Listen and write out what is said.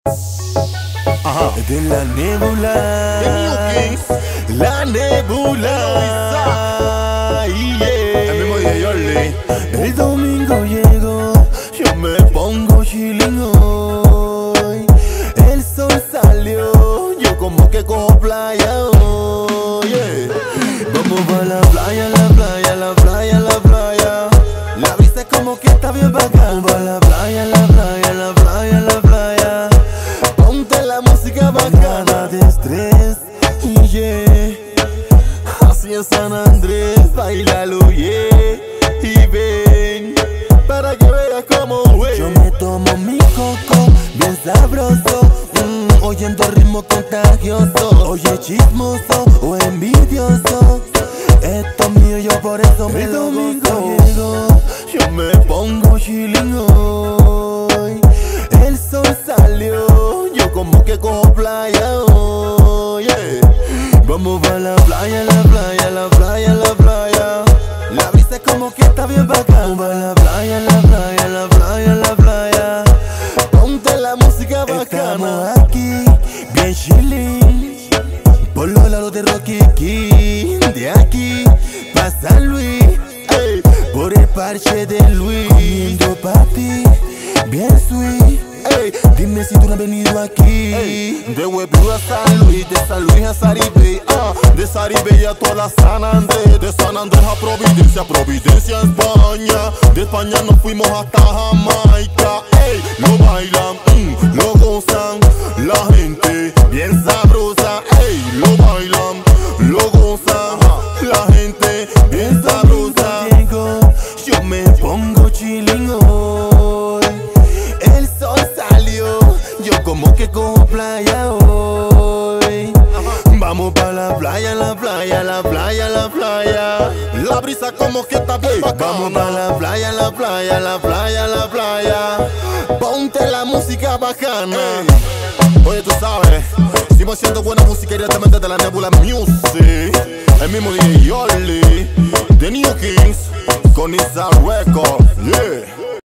Ajá. De la nébula, The New Kings, la nébula. el mismo DJ Orly. El domingo llegó, yo me pongo chilling hoy. El sol salió, yo como que cojo playa hoy. Vamos pa' la playa, la playa, la playa, la playa. La brisa como que está bien bacana. Vamos pa' la playa, la playa, la playa, la playa. Ponte la música bacana. Nada de estrés, así en San Andrés, bailalo, y ven, para que veas cómo es. Yo me tomo mi coco, bien sabroso, oyendo ritmo contagioso. Oye, chismoso o envidioso, esto es mío, yo por eso me lo gozo. Llegó, yo me pongo chilling hoy. El sol salió, yo como que cojo playa hoy. Vamos pa' la playa, la playa, la playa, la playa. La brisa como que está bien bacana. Vamos pa' la playa, la playa, la playa, la playa. Ponte la música bacana. Estamos aquí, bien chilling, por los lados de Rocky King. De aquí pa' San Luis, por el parche de Luis. Comiendo pa' ti, bien sweet. Dime si tú no has venido aquí. De Huevo a San Luis, de San Luis a Saribé, de Saribé a toda la San Andrés, de San Andrés a Providencia, Providencia a España, de España nos fuimos hasta Jamaica. Lo bailan, lo gozan, la gente bien sabrosa. Lo bailan, lo gozan, la gente bien sabrosa. Llego, yo me pongo chilling hoy. El sol salió, yo como que cojo playa hoy. Vamos pa' la playa, la playa, la playa, la playa. La brisa como que está bien bacana. Vamos pa' la playa, la playa, la playa, la playa. Ponte la música bacana. Oye, tú sabes, seguimos haciendo buena música directamente de la Nebula Music. El mismo DJ Orly, The New Kings, con Isa Records, yeah.